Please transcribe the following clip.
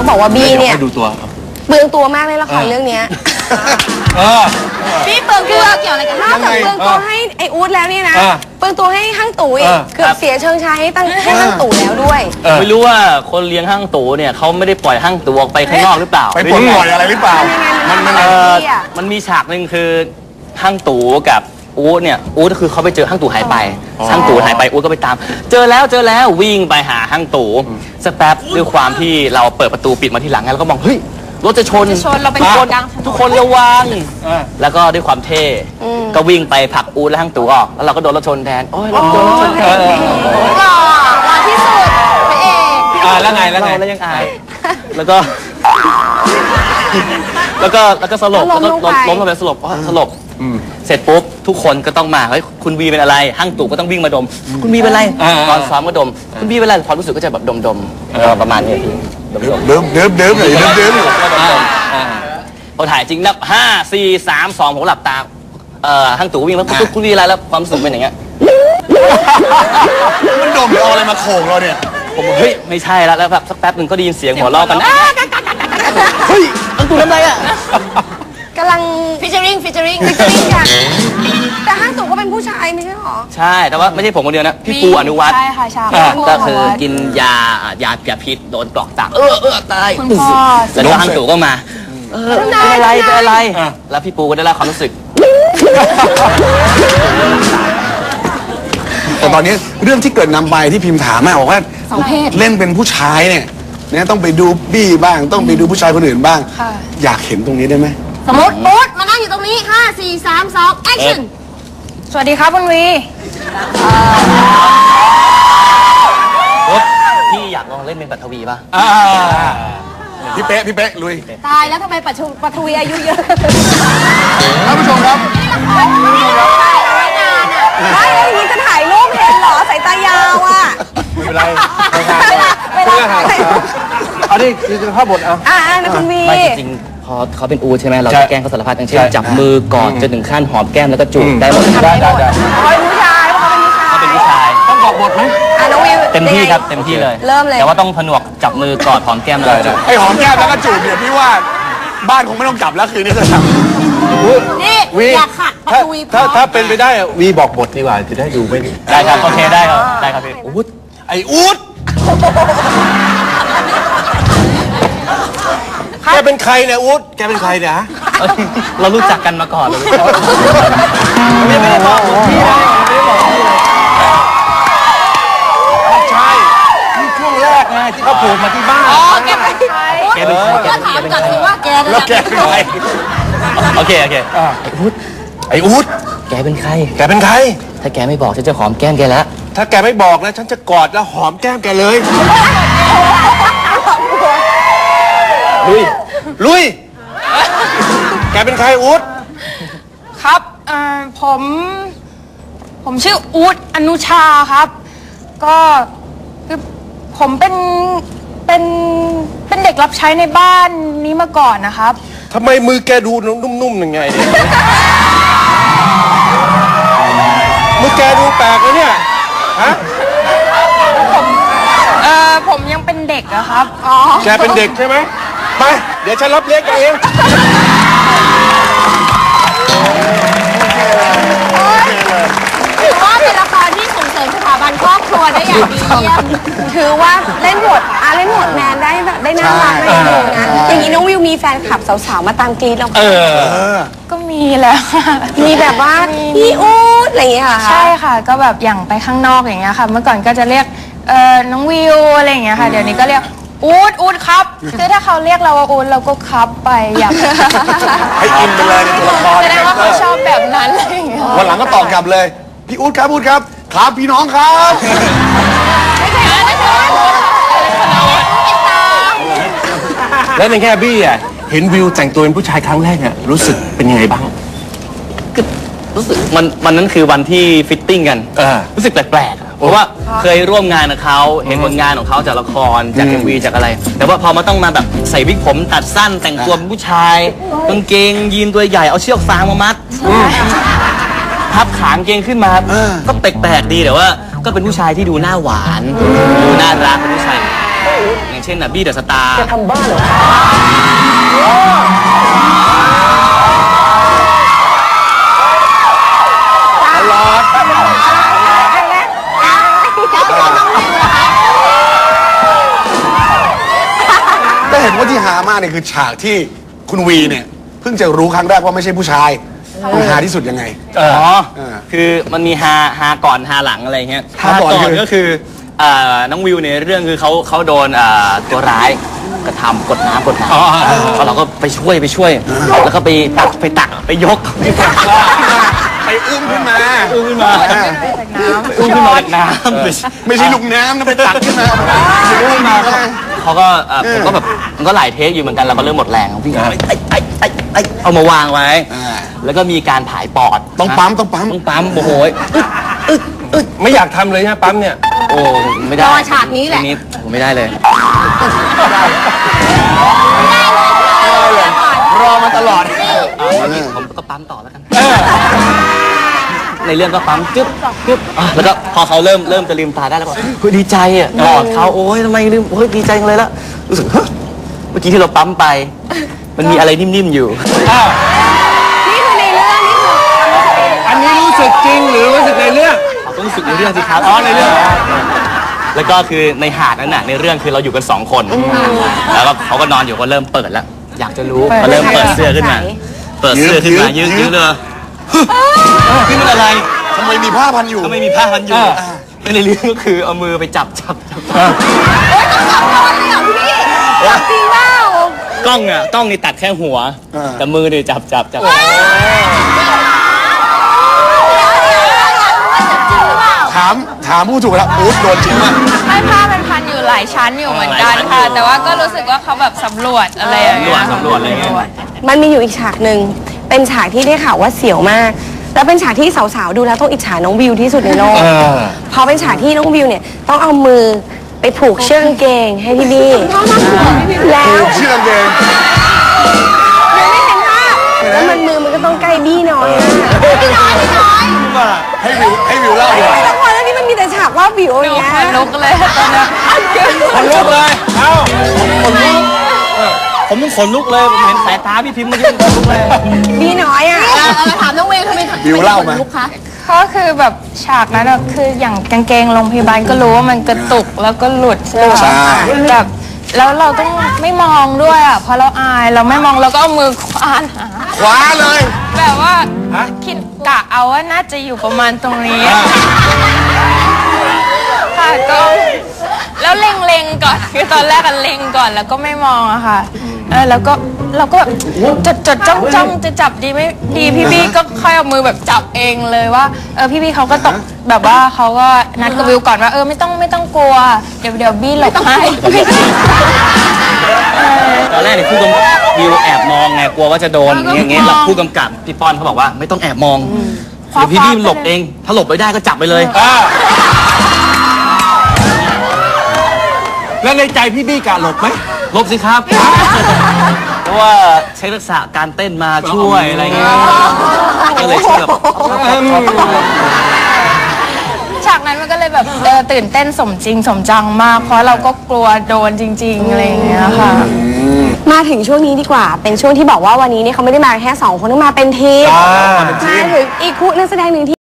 บอกว่าบีเนี่ยดูตัวเปลืองตัวมากในละครเรื่องนี้พี่เปลืองตัวเกี่ยวอะไรกันนอกจากเปลืองตัวให้ไออู๊ดแล้วนี่นะเปลืองตัวให้ห้างตู่อีกเกือบเสียเชิงชายให้ห้างตู่แล้วด้วยไม่รู้ว่าคนเลี้ยงห้างตู่เนี่ยเขาไม่ได้ปล่อยห้างตู่ออกไปข้างนอกหรือเปล่าไปปล่อยอะไรหรือเปล่ามันมีฉากหนึ่งคือห้างตู่กับอู๊ดเนี่ยอู๊ดก็คือเขาไปเจอห้างตู่หายไปห้างตู่หายไปอู๊ดก็ไปตามเจอแล้ววิ่งไปหาห้างตู่สักแป๊บด้วยความที่เราเปิดประตูปิดมาทีหลังแล้วก็มองเฮ้ยรถจะชนเราเป็นคนดังทุกคนระวังแล้วก็ด้วยความเท่ก็วิ่งไปผลักอู๊ดและห้างตู่ออกแล้วเราก็โดนรถชนแทนโอ้ยรถชนแทนหล่อที่สุดพระเอกแล้วไงแล้วยังอายแล้วก็สลบแล้วก็ล้มลงไปสลบเสร็จปุ๊บทุกคนก็ต้องมาเฮ้ยคุณวีเป็นอะไรห้างตู่ก็ต้องวิ่งมาดมคุณวีเป็นอะไรตอนซ้อมก็ดมคุณวีเป็นอะไรความรู้สึกก็จะแบบดมประมาณนี้พี่เดิมอยู่พอถ่ายจริงนับ5 4 3 2ผมหลับตาห้างตู่วิ่งแล้วคุณวีอะไรแล้วความรู้สึกเป็นอย่างเงี้ยมันดมหรือเอาอะไรมาโขกเราเนี่ยผมเฮ้ยไม่ใช่แล้วแบบสักแป๊บหนึ่งก็ได้ยินเสียงหัวเราะกันเฮ้ยห้างตู่ทำไรอ่ะกำลังฟิชเชอริงกันแต่ห้างตู่ก็เป็นผู้ชายไม่ใช่หรอใช่แต่ว่าไม่ใช่ผมคนเดียวนะพี่ปูอนุวัฒน์ใช่ค่ะใช่ก็คือกินยาพิษโดนกรอกตาตายแล้วก็ห้างตู่ก็มาเป็นอะไรแล้วพี่ปูก็ได้รับความรู้สึกแต่ตอนนี้เรื่องที่เกิดนำไปที่พิมพ์ถามมาบอกว่าเล่นเป็นผู้ชายเนี่ยต้องไปดูบี้บ้างต้องไปดูผู้ชายคนอื่นบ้างอยากเห็นตรงนี้ได้ไหมสมมติบูธมานั่งอยู่ตรงนี้5 4 3 2 action สวัสดีครับคุณวีพี่อยากลองเล่นเป็นปัทวีป่ะพี่เป๊ะลุยตายแล้วทำไมปัทวีอายุเยอะท่านผู้ชมครับไม่อย่างนี้จะถ่ายรูปเห็นเหรอสายตายาวอ่ะไม่เป็นไรเวลาเอาดิคือภาพบทเอานะคุณวีไม่จริงพอเขาเป็นอูใช่ไหมเราจะแกล้งเขาสารพัดอย่างเช่นจับมือกอดจนถึงขั้นหอมแก้มแล้วก็จูบได้หมดได้เขาเป็นผู้ชายต้องบอกบทไหมน้องวิวเต็มที่ครับเต็มที่เลยเริ่มเลยแต่ว่าต้องผนวกจับมือกอดหอมแก้มแล้วก็จูบไอหอมแก้มแล้วก็จูบเนี่ยพี่ว่าบ้านคงไม่ต้องจับแล้วคืนนี้จะจับนี่อยากขัดปัทวีถ้าเป็นไปได้วีบอกบทดีกว่าจะได้ดูไม่ได้ครับโอเคได้ครับพี่อู๊ดไออู๊ดแกเป็นใครเนี่ยอู๊ดแกเป็นใครเนี่ยเรารู้จักกันมาก่อนเลยไม่ได้บอกพี่นะไม่ได้บอกพี่เลยใช่นี่ช่วงแรกไงที่เขาโผล่มาที่บ้านแกเป็นใครก็ถามกลับสิว่าแกแล้วแกเป็นใครโอเคไออู๊ดแกเป็นใครถ้าแกไม่บอกฉันจะหอมแก้มแกแล้วถ้าแกไม่บอกนะฉันจะกอดแล้วหอมแก้มแกเลยลุยแกเป็นใครอู๊ดครับผมชื่ออู๊ดอนุชาครับก็คือผมเป็นเด็กรับใช้ในบ้านนี้มาก่อนนะครับทำไมมือแกดูนุ่มๆยังไงเนี่ยมือแกดูแปลกเลยเนี่ยฮะผมยังเป็นเด็กอะครับแกเป็นเด็กใช่ไหมไปเดี๋ยวฉันรับเลี้ยงแกเองถือว่าเป็นละครที่ส่งเสริมสถาบันครอบครัวได้อย่างดีเยี่ยมถือว่าเล่นบทแมนได้แบบได้น่ารักได้ดูนะอย่างนี้น้องวิวมีแฟนคลับสาวๆมาตามกรี๊ดเราก็มีแล้วมีแบบว่าพี่อู๊ดอะไรอย่างเงี้ยค่ะใช่ค่ะก็แบบอย่างไปข้างนอกอย่างเงี้ยค่ะเมื่อก่อนก็จะเรียกน้องวิวอะไรอย่างเงี้ยค่ะเดี๋ยวนี้ก็เรียกอู๊ดครับคือถ้าเขาเรียกเราว่าอู๊ดเราก็ครับไปอยากให้อินไปเลยในตัวละครแสดงว่าเขาชอบแบบนั้นอะไรอย่างเงี้ยวันหลังก็ตอบกลับเลยพี่อู๊ดครับครับพี่น้องครับแล้วในแง่บี้อ่ะเห็นวิวแต่งตัวเป็นผู้ชายครั้งแรกอ่ะรู้สึกเป็นยังไงบ้างรู้สึกวันนั้นคือวันที่ฟิตติ้งกันรู้สึกแปลกๆเพราะว่าเคยร่วมงานกับเขาเห็นผลงานของเขาจากละครจาก MV จากอะไรแต่ว่าพอมาต้องมาแบบใส่วิกผมตัดสั้นแต่งตัวเป็นผู้ชายกางเกงยีนตัวใหญ่เอาเชือกฟางมามัดพับขากางเกงขึ้นมาก็แปลกๆดีแต่ว่าก็เป็นผู้ชายที่ดูหน้าหวานดูน่ารักเป็นผู้ชายอย่างเช่นบี้เดอะสตาร์จะทำบ้านเหรอตลอดก็เห็นว่าที่หามากเนี่ยคือฉากที่คุณวีเนี่ยเพิ่งจะรู้ครั้งแรกว่าไม่ใช่ผู้ชายมันหาที่สุดยังไงอ๋อ คือมันมีฮาก่อนฮาหลังอะไรเงี้ยฮาก่อนคือก็คือน้องวิวในเรื่องคือเขาโดนตัวร้ายกระทำกดน้ำแล้วเราก็ไปช่วยแล้วก็ไปตักไปยกไปอุ้มขึ้นมาอุ้มขึ้นมาจากน้ำไม่ใช่ลูกน้ำนะไปตักขึ้นมาอุ้มมาก็เขาก็ผมก็แบบมันก็หลายเทคอยู่เหมือนกันเราก็เริ่มหมดแรงวิ่งเอามาวางไว้ แล้วก็มีการผายปอดต้องปั๊มโอ้โหไม่อยากทำเลยฮะปั๊มเนี่ยโอ้ไม่ได้รอฉากนี้แหละผมไม่ได้เลยรอมาตลอดผมก็ปั๊มต่อแล้วกัน ในเรื่องก็ปั๊มจึ๊บแล้วก็พอเขาเริ่มจะลืมตาได้แล้วบอกเฮ้ยดีใจอ่ะกอดเขาโอ้ยทำไมลืมโอ้ยดีใจจังเลยแล้วรู้สึกเมื่อกี้ที่เราปั๊มไป มันมีอะไรนิ่มๆอยู่นี่คือในเรื่องนี่คืออันนี้รู้สึกจริงหรือรู้สึกในเรื่องต้องรู้สึกในเรื่องสิครับในเรื่อง แล้วก็คือในหาดนั้นน่ะในเรื่องคือเราอยู่กัน2 คนแล้วก็เขาก็นอนอยู่ก็เริ่มเปิดแล้ว อยากจะรู้ก็เริ่มเปิดเสื้อขึ้นมายืดเลยนี่มันอะไรทำไมมีผ้าพันอยู่ก็ไม่มีผ้าพันอยู่ในเรื่องก็คือเอามือไปจับจริงเปล่ากล้องนี่ตัดแค่หัวแต่มือเนี่ยจับถามผู้ถูกแล้วอุ๊ดโดนจริงมั้ยไม่ผ้ามันพันอยู่หลายชั้นอยู่เหมือนกันค่ะ แต่ว่าก็รู้สึกว่าเขาแบบสำรวจอะไรอย่างเงี้ยสำรวจอะไรเงี้ยมันมีอยู่อีกฉากหนึ่งเป็นฉากที่ได้ข่าวว่าเสียวมาก แล้วเป็นฉากที่สาวๆดูแล้วต้องอิจฉาน้องวิวที่สุดในโลกเพราะเป็นฉากที่น้องวิวเนี่ยต้องเอามือไปผูกเชือกกางเกงให้พี่บี้แล้วเชื่อเองไม่เห็นภาพแล้วมือมันก็ต้องใกล้บี้น้อยบี้น้อยให้วิวเล่าดีกว่าละครเรื่องนี้มันมีแต่ฉากว่าวิวอย่างเงี้ยขนลุกเลยตอนนั้นคนลุกเลย เอ้าผมต้องขนลุกเลยผมเห็นสายตาพี่พิมพ์เมื่อกี้ขนลุกเลยบี้น้อยอ่ะถามน้องเวงทำไมวิวเล่ามาก็คือแบบฉากนั้นอะคืออย่างกางเกงโรงพยาบาลก็รู้ว่ามันกระตุกแล้วก็หลุดใช่ไหมใช่แบบแล้วเราต้องไม่มองด้วยอ่ะเพราะเราอายเราไม่มองเราก็เอามือคว้านหาคว้าเลยแบบว่าคิดกะเอาว่าน่าจะอยู่ประมาณตรงนี้ค่ะก็แล้วเล็งๆก่อนคือตอนแรกกันเล็งก่อนแล้วก็ไม่มองอะค่ะแล้วก็เราก็แบบจดจ้องจะจับดีไม่ดีพี่บี้ก็ค่อยเอามือแบบจับเองเลยว่าพี่บี้เขาก็ตกแบบว่าเขาก็นัดกับวิวก่อนว่าไม่ต้องกลัวเดี๋ยวบี้หลบให้ตอนแรกเนี่ยผู้กำกับวิวแอบมองไงกลัวว่าจะโดนอย่างเงี้ยหลับผู้กำกับพี่ป้อนเขาบอกว่าไม่ต้องแอบมองเดี๋ยวพี่หลบเองถ้าหลบไม่ได้ก็จับไปเลยแล้วในใจพี่บี้กะหลบไหมหลบสิครับ เพราะว่าใช้ทักษะการเต้นมาช่วยอะไรเงี้ยก็เลยช่วยแบบฉากนั้นมันก็เลยแบบตื่นเต้นสมจริงสมจังมาก เพราะเราก็กลัวโดนจริงๆอะไรอย่างเงี้ยค่ะมาถึงช่วงนี้ดีกว่า เป็นช่วงที่บอกว่าวันนี้เนี่ยเขาไม่ได้มาแค่2 คนต้องมาเป็นทีมมาถึงอีกคู่นักแสดงหนึ่งที่